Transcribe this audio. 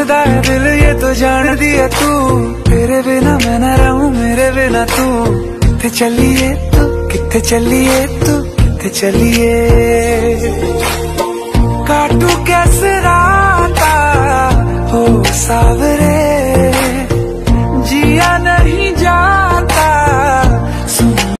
मंगदा है दिल ये तो जान दिया तू, तेरे बिना मैं न रहूं मेरे बिना तू। किथे चलिए तू, किथे चलिए तू, किथे चलिए।